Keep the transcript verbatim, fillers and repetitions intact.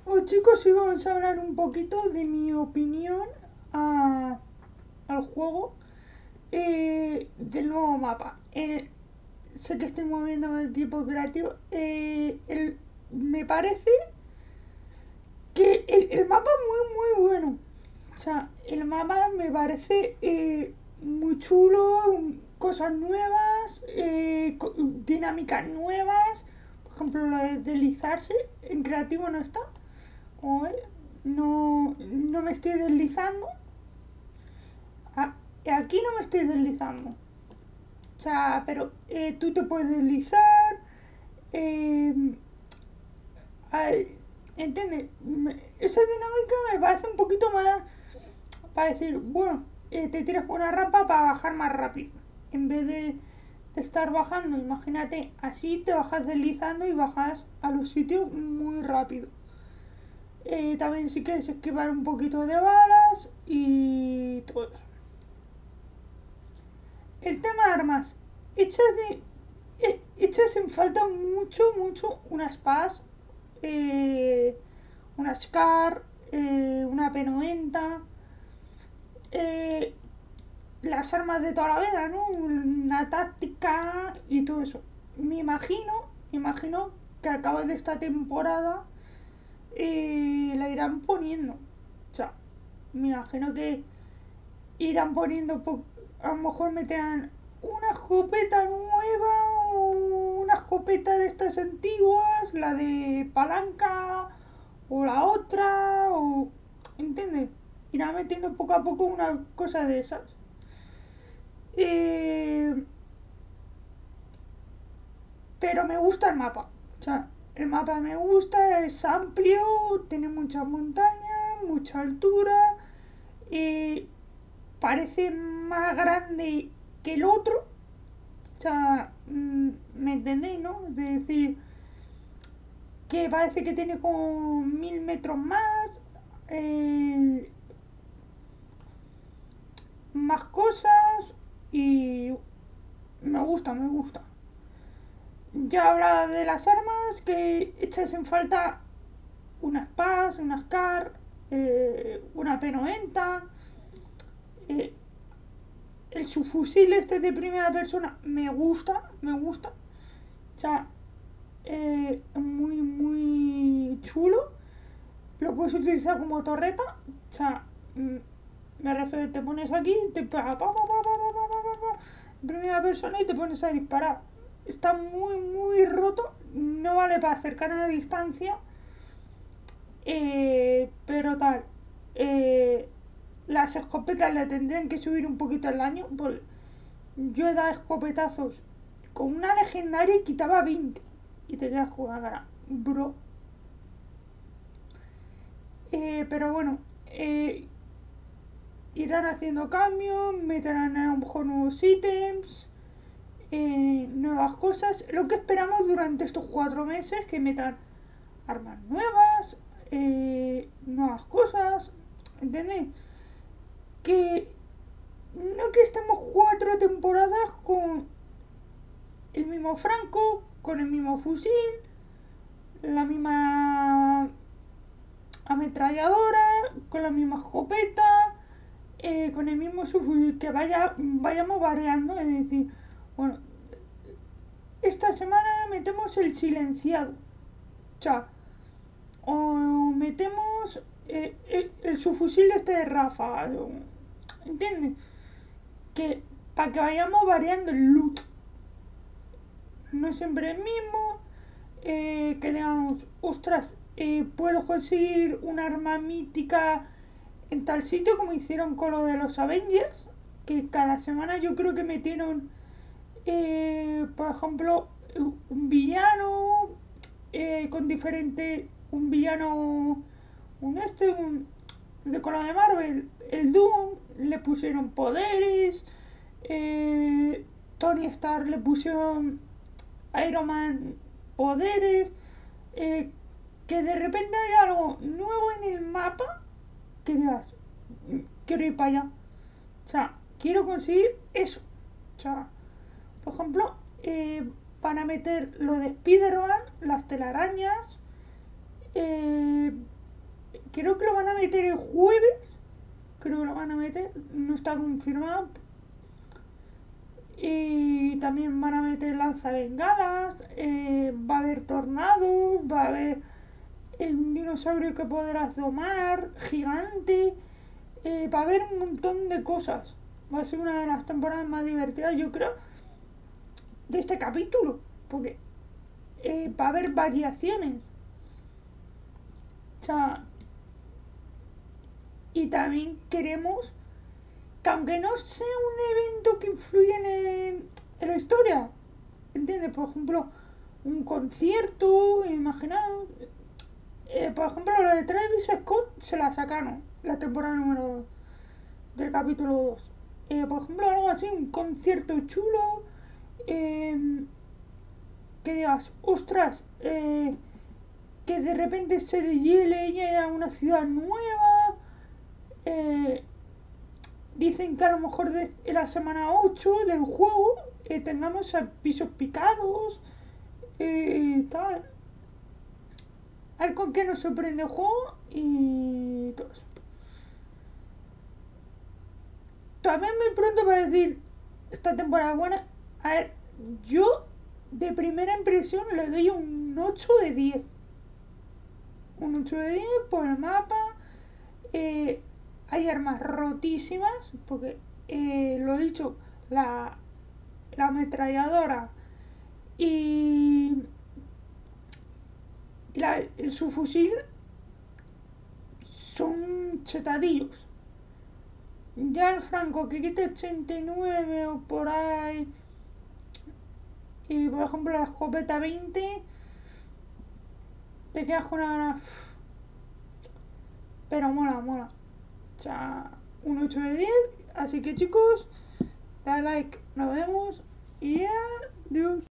Hoy chicos, hoy vamos a hablar un poquito de mi opinión a- al juego eh, del nuevo mapa. Eh, sé que estoy moviendo el equipo creativo. Eh, el- me parece que el, el mapa es muy muy bueno. O sea, el mapa me parece eh, muy chulo, cosas nuevas, eh, co- dinámicas nuevas. Por ejemplo, lo de deslizarse en creativo no está. Como ves, no, no me estoy deslizando. Ah, aquí no me estoy deslizando. O sea, pero eh, tú te puedes deslizar. Eh, ay, ¿Entiendes? Me- Esa dinámica me parece un poquito más para decir, bueno, eh, te tiras por una rampa para bajar más rápido. En vez de, de estar bajando, imagínate, así te bajas deslizando y bajas a los sitios muy rápido. Eh, también si quieres esquivar un poquito de balas y todo eso. El tema de armas. Echas, de, eh, echas en falta mucho, mucho unas P A S, eh, una SCAR, eh, una P noventa, eh, las armas de toda la vida, ¿no? Una táctica y todo eso. Me imagino, me imagino que al cabo de esta temporada eh, la irán poniendo. O sea, me imagino que irán poniendo, a lo mejor meterán una escopeta nueva o una escopeta de estas antiguas, la de palanca o la otra, o ¿entiendes? Irán metiendo poco a poco una cosa de esas. Eh, pero me gusta el mapa. O sea, el mapa me gusta, es amplio, tiene muchas montañas, mucha altura. Eh, Parece más grande que el otro. O sea, mm, ¿me entendéis, no? Es decir, que parece que tiene como mil metros más, eh, más cosas y me gusta, me gusta. Ya hablaba de las armas, que echas en falta unas P A S, unas CAR, eh, una P noventa, eh, el subfusil este de primera persona me gusta, me gusta. O sea, eh, muy, muy chulo. Lo puedes utilizar como torreta. O sea, mm, me refiero, te pones aquí, te pega pa, pa, pa, pa, pa, pa, pa, pa, en primera persona y te pones a disparar. Está muy, muy roto. No vale para acercar a la distancia. Eh, pero tal. Eh, las escopetas le tendrían que subir un poquito el daño. Porque yo he dado escopetazos con una legendaria y quitaba veinte. Y te quedas con la cara. Bro. Eh, pero bueno, eh, irán haciendo cambios, meterán a lo mejor nuevos ítems, eh, nuevas cosas. Lo que esperamos durante estos cuatro meses, que metan armas nuevas, eh, nuevas cosas, ¿entendéis? Que no que estemos cuatro temporadas con el mismo Franco, con el mismo fusil, la misma ametralladora, con la misma escopeta, eh, con el mismo subfusil, que vaya, vayamos variando, es decir, bueno, esta semana metemos el silenciado, o sea, o metemos eh, el, el subfusil este de ráfaga, ¿entiendes? Que para que vayamos variando el loot, no siempre el mismo, eh, que digamos, ostras, eh, puedo conseguir un arma mítica en tal sitio como hicieron con lo de los Avengers, que cada semana yo creo que metieron, eh, por ejemplo, un villano eh, con diferente, un villano, un este, un, de con lo de Marvel, el Doom, le pusieron poderes, eh, Tony Stark le pusieron Iron Man poderes, eh, que de repente hay algo nuevo en el mapa que digas, quiero ir para allá. O sea, quiero conseguir eso. O sea, por ejemplo, eh, para meter lo de Spider-Man, las telarañas, eh, creo que lo van a meter el jueves. Creo que lo van a meter. No está confirmado. Y también van a meter lanzabengalas. Eh, va a haber tornados. Va a haber eh, un dinosaurio que podrás domar. Gigante. Eh, va a haber un montón de cosas. Va a ser una de las temporadas más divertidas, yo creo, de este capítulo. Porque eh, va a haber variaciones. O sea, y también queremos que, aunque no sea un evento que influya en, en la historia, ¿entiendes? Por ejemplo, un concierto, imaginaos. Eh, por ejemplo, lo de Travis Scott se la sacaron la temporada número dos del capítulo dos. Eh, por ejemplo, algo así, un concierto chulo. Eh, que digas, ostras, eh, que de repente se deshiele y haya una ciudad nueva. Eh, dicen que a lo mejor de, en la semana ocho del juego eh, tengamos pisos picados. Eh, tal. A ver con qué nos sorprende el juego y todo eso. También muy pronto para decir esta temporada buena. A ver, yo de primera impresión le doy un ocho de diez. Un ocho de diez por el mapa. Eh, hay armas rotísimas, porque eh, lo dicho, la, la ametralladora y la, el subfusil son chetadillos. Ya el franco que quita ochenta y nueve o por ahí, y por ejemplo la escopeta veinte, te quedas con una... Pero mola, mola. O sea, un ocho de diez. Así que chicos, dale like, nos vemos y adiós.